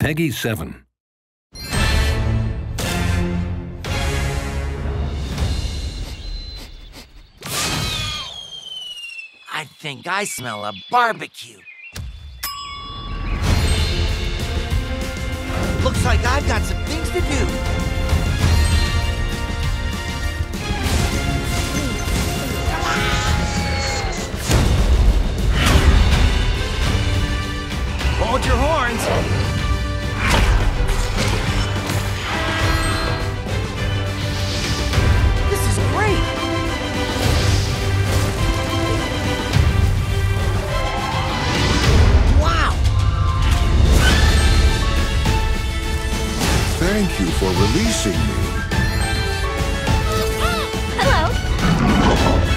Peggy 7. I think I smell a barbecue. Looks like I've got some things to do. Hold your horns. This is great. Wow. Thank you for releasing me. Hello.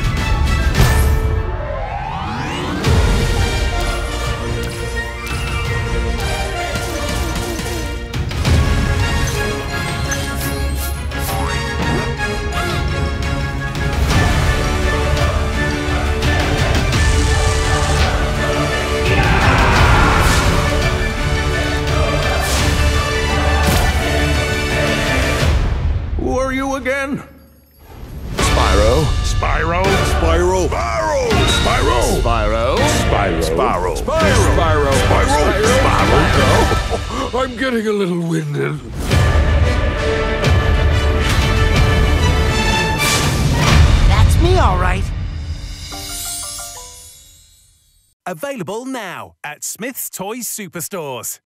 Who are you again? Spyro. Spyro? Spyro. Spyro. Spyro. Spyro. Spyro. Spyro. Spyro. I'm getting a little winded. That's me, all right. Available now at Smith's Toys Superstores.